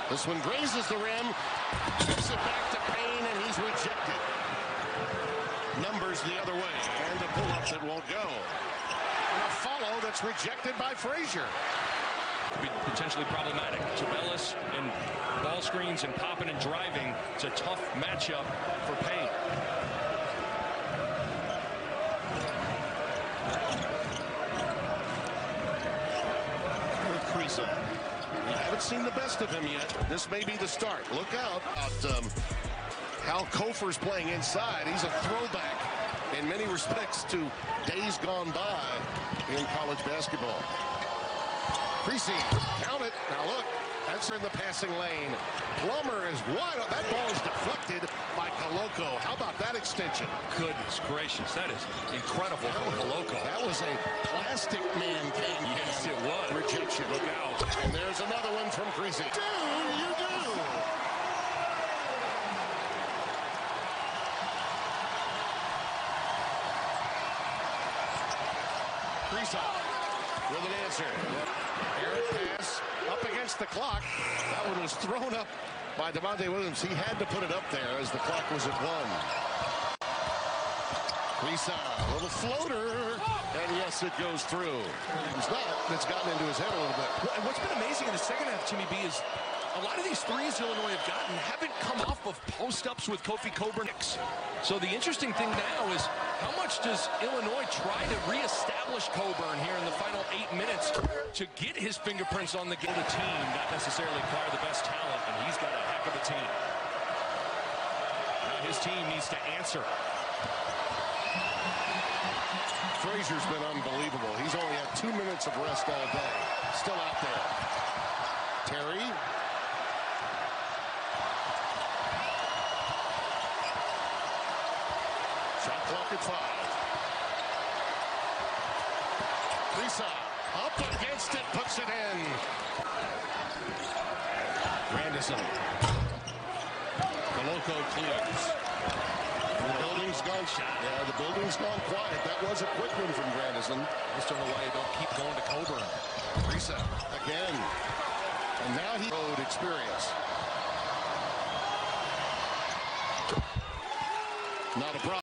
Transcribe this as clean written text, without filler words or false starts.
This one grazes the rim. Gives it back to Payne, and he's rejected. Numbers the other way. And a pull-up that won't go. And a follow that's rejected by Frazier. Could be potentially problematic. Tubelis and ball screens and popping and driving. It's a tough matchup for Payne. We haven't seen the best of him yet. This may be the start. Look out. Hal Kofer's playing inside. He's a throwback in many respects to days gone by in college basketball. Creasy, count it. Now look, that's in the passing lane. Plummer is wide open. That ball is deflected by Koloko. How about that extension? Goodness gracious, that is incredible from Koloko. That was a plastic man came. Yes, it was. Rejection. Look out. And there's another one from Creasy. You do. Creasy with an answer. Eric pass up against the clock. That one was thrown up by Devontae Williams. He had to put it up there as the clock was at 1. Creasy, a little floater, and yes, it goes through. It's gotten into his head a little bit. And what's been amazing in the second half, Jimmy B, is a lot of these threes Illinois have gotten haven't come off of post-ups with Kofi Cockburn. So the interesting thing now is how much does Illinois try to reestablish Cockburn here in the final 8 minutes to get his fingerprints on the game? The team not necessarily acquire the best talent, and he's got a heck of a team. Now his team needs to answer. Frazier's been unbelievable. He's only had 2 minutes of rest all day. Still out there. Terry. Shot clock at 5. Creasy up against it, puts it in. Grandison. Koloko clears. The building's gone. Yeah, the building's gone quiet. That was a quick one from Grandison. Just don't know why you don't keep going to Cockburn. Creasy again. And now he road experience. Not a problem.